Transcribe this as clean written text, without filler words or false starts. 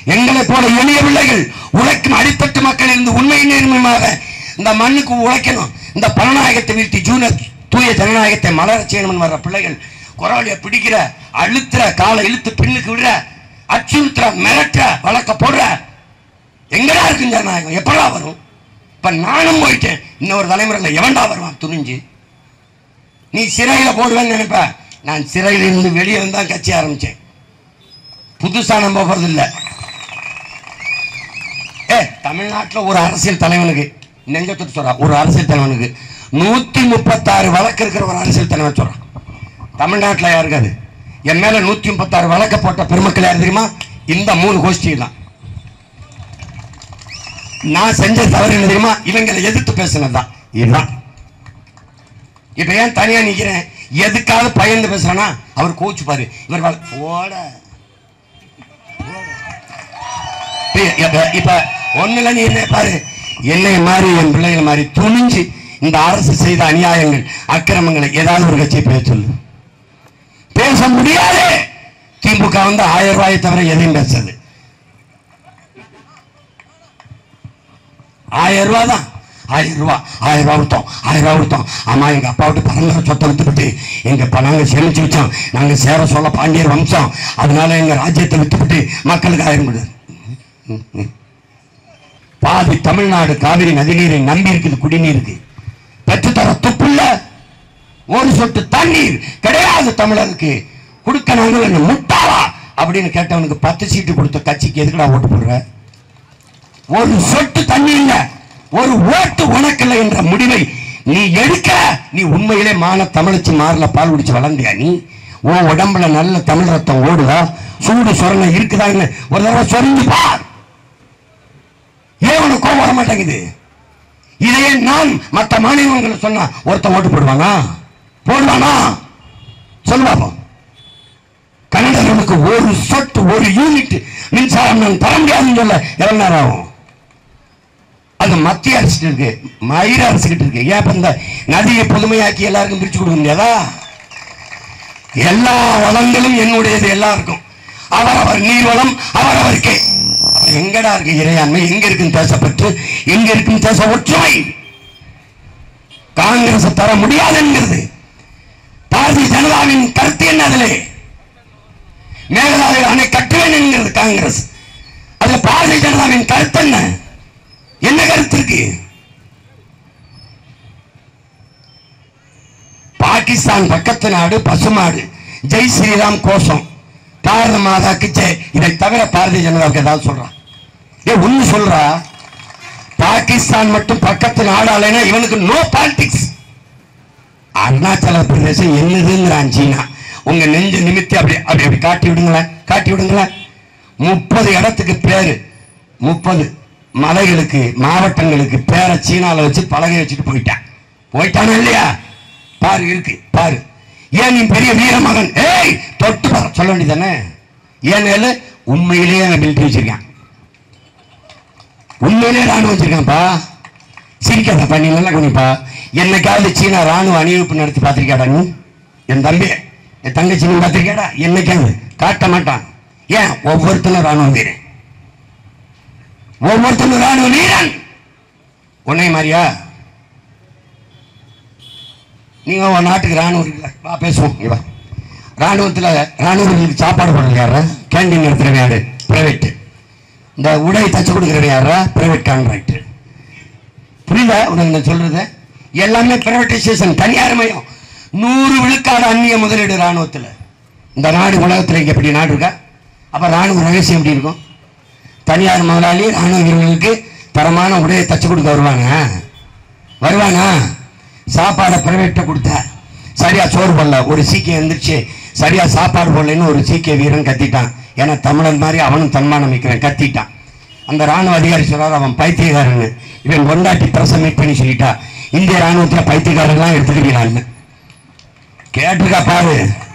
எங்களை போல எளிய பிள்ளைகள் உழைக்கும் அடித்தட்டு மக்கள் இருந்து உண்மை நேர்மையாக இந்த மண்ணுக்கு உழைக்கணும். இந்த பணநாயகத்தை வீழ்த்தி ஜூனியர் தூய ஜனநாயகத்தை மலர செய்யணும் வர்ற பிள்ளைகள் குரவாளியை பிடிக்கிற, அழுத்துற, காலை இழுத்து பின்னுக்கு விடுற, அச்சுறுத்துற, மிரட்டுற, வழக்க போடுற எங்கடா இருக்கு ஜனநாயகம்? எப்படா வரும்? இப்ப நானும் போயிட்டேன். இன்னொரு தலைமுறையில் எவன்டா வருவான் துணிஞ்சு? நீ சிறையில போடுவேன்னு நினைப்ப. நான் சிறையில இருந்து வெளியே தான் கட்சி ஆரம்பிச்சேன். புதுசா நம்ப போறது இல்லை. தமிழ்நாட்டில் ஒரு அரசியல் தலைவனுக்கு நெஞ்சத்துக்கு சொல்றான், ஒரு அரசியல் தலைவனுக்கு 136 வழக்கு இருக்கிற ஒரு அரசியல் தலைவன் சொல்றான். தமிழ்நாட்டில் யாருக்கு அது? என் மேல 136 வழக்க போட்ட பெருமக்கள் யார் தெரியுமா? இந்த 3 கோஷ்டி தான். நான் செஞ்ச தவறு என்ன தெரியுமா? இவங்களை எதிர்த்து பேசினதுதான். இதுதான். இப்ப ஏன் தனியா நிக்கிறேன்? எதுக்காவது பயந்து பேசுறானா அவர் கோச்சு பாரு. இவர் ஓட இப்ப ஒண்ணுல நீ என்ன பாரு, என்னை மாதிரி என் பிள்ளைகள் மாதிரி துணிஞ்சு இந்த அரசு செய்த அநியாயங்கள் அக்கிரமங்களை ஏதாவது ஒரு கட்சியை பேச சொல்லு. பேச முடியாது. திமுக வந்து 1000 ரூபாயை தவிர எதையும் பேசுறது. 1000 ரூபா தான். 1000 ரூபா கொடுத்தோம். ஆமா, எங்க அப்பா விட்டு பரம்பரை சொத்தை வித்துவிட்டு எங்க நாங்க சேமிச்சு வச்சோம். நாங்க சேர சொல்ல பாண்டியர் வம்சம், அதனால எங்க ராஜ்யத்தை வித்துவிட்டு மக்களுக்கு 1000 கொடுது. பாதி தமிழ்நாடு காவிரி நதிநீரை நம்பி இருக்குது. குடிநீருக்கு பெற்றுத்தர துப்புள்ள ஒரு சொட்டு தண்ணீர் கிடையாது தமிழருக்கு. கொடுக்க நாங்கள் முட்டாளா அப்படின்னு கேட்டவனுக்கு 10 சீட்டு கொடுத்த கட்சிக்கு எதுக்குடா ஓட்டு போடுற? ஒரு சொட்டு தண்ணி இல்ல, ஒரு ஓட்டு உனக்கு இல்லை என்ற முடிவை நீ எடுக்க. நீ உண்மையிலே மான தமிழச்சி மாறல பால் குடிச்சு வளர்ந்தியா? நீ உன் உடம்புல நல்ல தமிழ் ரத்தம் ஓடுதா? சூடு சொரணை இருக்குதான்னு ஒரு தடவை சொரிஞ்சு பார். ஏன் உனக்கு கோபம் வர மாட்டேங்குது? இதையே நான் மற்ற மாநிலங்களை சொன்னா ஒருத்தன் ஓட்டு போடுவானா? சொல்லுவாங்க. கன்னடர்களுக்கு ஒரு சொட்டு ஒரு யூனிட் மின்சாரம் நான் தர முடியாதுன்னு சொல்ல எவ்வளவு நேரம் ஆகும்? அது மத்திய அரசு இருக்கு, மயிர அரசு கிட்ட இருக்கு. ஏன் இந்த நதியை புதுமையாக்கி எல்லாருக்கும் பிரிச்சு கொடுக்க முடியாதா? எல்லா வளங்களும் என்னுடையது எல்லாருக்கும். அவரவர் நீர்வளம் அவரவருக்கே. எங்கடா இருக்கு இறையாண்மை? எங்க இருக்குன்னு பேசப்பட்டு, எங்க இருக்குன்னு பேச ஒற்றுமை. காங்கிரஸ் தர முடியாது என்கிறது பாரதிய ஜனதாவின் கருத்து. என்ன அதிலே மேகதாது அணை கட்டுவேன் என்கிறது காங்கிரஸ். அதுல பாரதிய ஜனதாவின் கருத்து என்ன? என்ன கருத்து இருக்கு? பாகிஸ்தான் பக்கத்து நாடு, பசுமாடு, ஜெய் ஸ்ரீராம் கோஷம், பாரத மாதாக்கு ஜெய். இதை தவிர பாரதிய ஜனதாவுக்கு ஏதாவது சொல்றான்? ஒண்ணு சொல்றா, பாகிஸ்தான் மட்டும் பக்கத்து நாடாளனா இவனுக்கு நோ பாலிடிக்ஸ். அருணாச்சல பிரதேசம் என்னதுங்கிறான் சீனா. உங்க நெஞ்ச நிமித்தி அப்படி அப்படி அப்படி காட்டி விடுங்களேன். 30 இடத்துக்கு பேரு, 30 மலைகளுக்கு மாவட்டங்களுக்கு பேரை சீனால வச்சு பலகை வச்சுட்டு போயிட்டானா இல்லையா? பாரு இருக்கு பாரு. ஏன் நீ பெரிய வீரமகன், ஏய் தொட்டு சொல்ல வேண்டியதானே? ஏன் உண்மையிலேயே மிலிட்டரி வச்சிருக்கான், உண்மையிலேயே ராணுவம் வச்சிருக்கான்ப்பா. சிரிக்காதப்பா, நீ நல்லா கவனிப்பா. என்னைக்காவது சீனா ராணுவ அணிவகுப்பு நடத்தி பார்த்திருக்காடா நீ? என் தம்பி என் தங்கச்சி நீ பார்த்திருக்காடா? என்னைக்காவது காட்ட மாட்டான். ஏன்? ஒவ்வொருத்தனும் ராணுவ வீரன், ஒவ்வொருத்தனும் ராணுவ வீரன். உன்னை மாதிரியா? நீங்க உன் நாட்டுக்கு ராணுவம் இருக்குல்ல, வா பேசுவோம். இவா ராணுவத்தில் ராணுவர்களுக்கு சாப்பாடு போடுறது யாரா? கேண்டீன் நடத்துறவன் யாரு? பிரைவேட். இந்த உடை தச்சு கொடுக்குறவன் யாரா? Private contract. புரியுதா உனக்கு நான் சொல்றது? எல்லாமே பிரைவேட்டைசேஷன், தனியார் மயம். 100 விழுக்காடு அந்நிய முதலீடு ராணுவத்தில். இந்த நாடு உலகத்தில் இங்கே எப்படி நாடு இருக்கா? அப்போ ராணுவ ரகசியம் எப்படி இருக்கும்? தனியார் முதலாளி ராணுவ வீரர்களுக்கு தரமான உடையை தச்சு கொடுக்க வருவாங்க. சாப்பாடை பிரைவேட்டை கொடுத்த சரியா சோறு போடல, ஒரு சீக்கியம் எந்திரிச்சு சரியா சாப்பாடு போடலன்னு ஒரு சீக்கிய வீரன் கத்திட்டான். ஏன்னா தமிழன் மாதிரி அவனும் தன்மானம் வைக்கிறேன் கத்திட்டான். அந்த ராணுவ அதிகாரி சொல்றாரு அவன் பைத்தியக்காரன்னு. இவன் கொண்டாட்டி பிரச மீட் பண்ணி சொல்லிட்டா, இந்திய ராணுவத்தில் பைத்தியக்காரர்கள்லாம் எடுத்துக்கிறீங்களான்னு கேட்டிருக்கா பாரு.